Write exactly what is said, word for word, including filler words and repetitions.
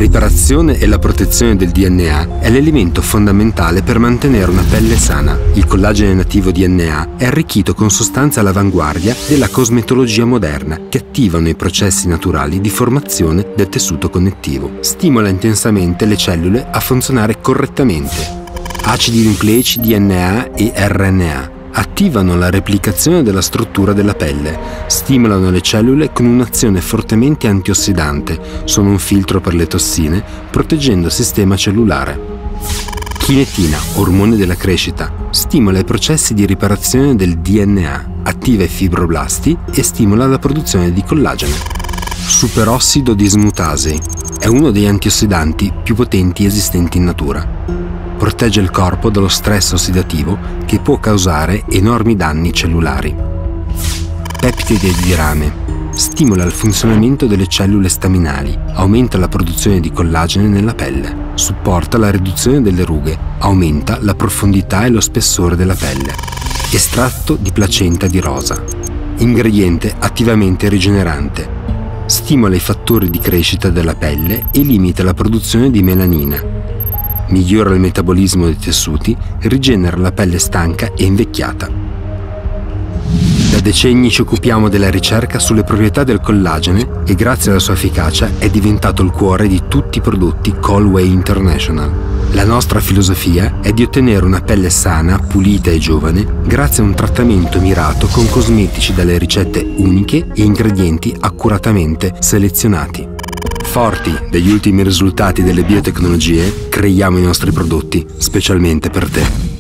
riparazione e la protezione del D N A è l'elemento fondamentale per mantenere una pelle sana. Il collagene nativo D N A è arricchito con sostanze all'avanguardia della cosmetologia moderna che attivano i processi naturali di formazione del tessuto connettivo. Stimola intensamente le cellule a funzionare correttamente. Acidi nucleici D N A e R N A attivano la replicazione della struttura della pelle, stimolano le cellule con un'azione fortemente antiossidante, sono un filtro per le tossine, proteggendo il sistema cellulare. Chinetina, ormone della crescita, stimola i processi di riparazione del D N A, attiva i fibroblasti e stimola la produzione di collagene. Superossido dismutase è uno degli antiossidanti più potenti esistenti in natura. Protegge il corpo dallo stress ossidativo che può causare enormi danni cellulari. Peptide di rame. Stimola il funzionamento delle cellule staminali, aumenta la produzione di collagene nella pelle, supporta la riduzione delle rughe, aumenta la profondità e lo spessore della pelle. Estratto di placenta di rosa. Ingrediente attivamente rigenerante. Stimola i fattori di crescita della pelle e limita la produzione di melanina. Migliora il metabolismo dei tessuti, rigenera la pelle stanca e invecchiata. Da decenni ci occupiamo della ricerca sulle proprietà del collagene e grazie alla sua efficacia è diventato il cuore di tutti i prodotti Colway International. La nostra filosofia è di ottenere una pelle sana, pulita e giovane grazie a un trattamento mirato con cosmetici dalle ricette uniche e ingredienti accuratamente selezionati. Forti degli ultimi risultati delle biotecnologie, creiamo i nostri prodotti specialmente per te.